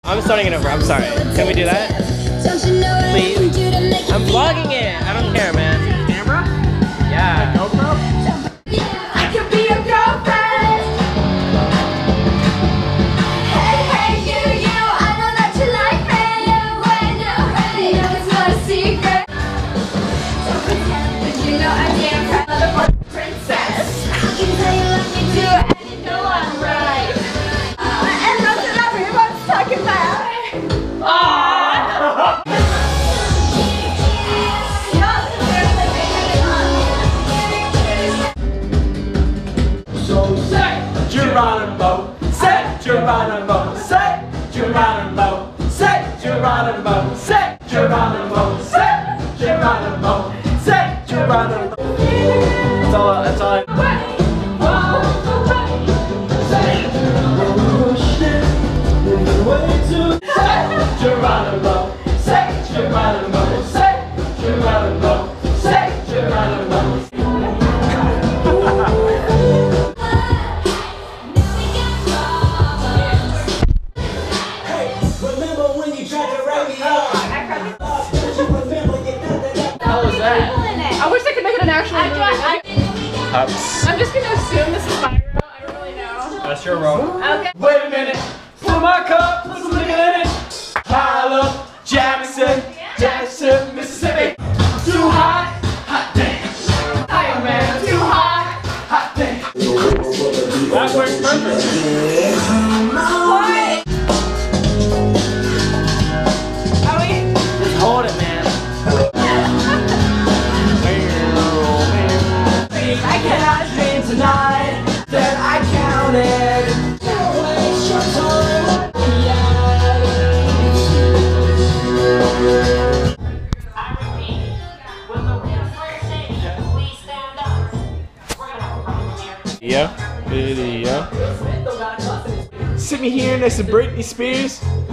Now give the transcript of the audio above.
I'm starting it over. I'm sorry. Can we do that? Please. I'm vlogging it. I don't care, man. Camera? Yeah. GoPro? I could be your girlfriend. Hey, hey, you, I know that you like me. You know it's not a secret. Don't pretend that you know I damn proud motherfucking princess. I can tell you love me too, and you know I'm right. And that's what everyone's talking about. Geronimo, say Geronimo, say Geronimo, say Geronimo, say Geronimo, say Geronimo, say Geronimo. That's all. That's all. Geronimo, say Geronimo, say Geronimo, say Geronimo. I wish I could make it an actual movie. I'm just gonna assume this is Spyro. I don't really know. That's your role. Okay. Wait a minute. Fill my cup, put some liquor in it. Harlem, Jackson, Jackson, Mississippi. Too hot, hot damn. Higher man, too hot, hot damn. That works perfect. Are we? Just hold it, man. I cannot dream tonight that I counted. Video. Sit me here next to Britney Spears.